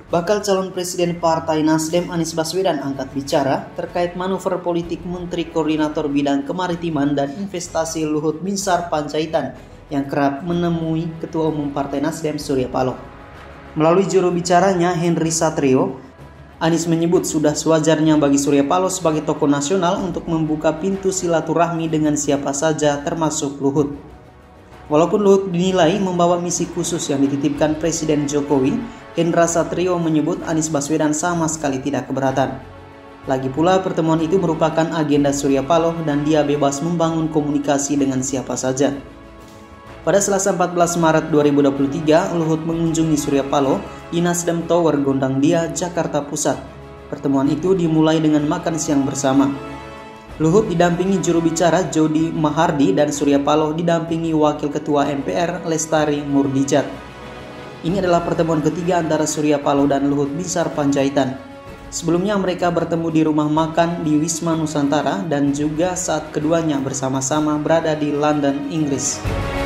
Bakal calon presiden Partai Nasdem Anies Baswedan angkat bicara terkait manuver politik Menteri Koordinator Bidang Kemaritiman dan Investasi Luhut Binsar Panjaitan yang kerap menemui Ketua Umum Partai Nasdem Surya Paloh. Melalui juru bicaranya Henry Satrio, Anies menyebut sudah sewajarnya bagi Surya Paloh sebagai tokoh nasional untuk membuka pintu silaturahmi dengan siapa saja termasuk Luhut. Walaupun Luhut dinilai membawa misi khusus yang dititipkan Presiden Jokowi, Hendra Satrio menyebut Anies Baswedan sama sekali tidak keberatan. Lagi pula pertemuan itu merupakan agenda Surya Paloh dan dia bebas membangun komunikasi dengan siapa saja. Pada Selasa 14 Maret 2023, Luhut mengunjungi Surya Paloh di Nasdem Tower Gondangdia, Jakarta Pusat. Pertemuan itu dimulai dengan makan siang bersama. Luhut didampingi juru bicara Jody Mahardi dan Surya Paloh didampingi Wakil Ketua MPR Lestari Murdijat. Ini adalah pertemuan ketiga antara Surya Paloh dan Luhut Binsar Panjaitan. Sebelumnya mereka bertemu di rumah makan di Wisma Nusantara dan juga saat keduanya bersama-sama berada di London, Inggris.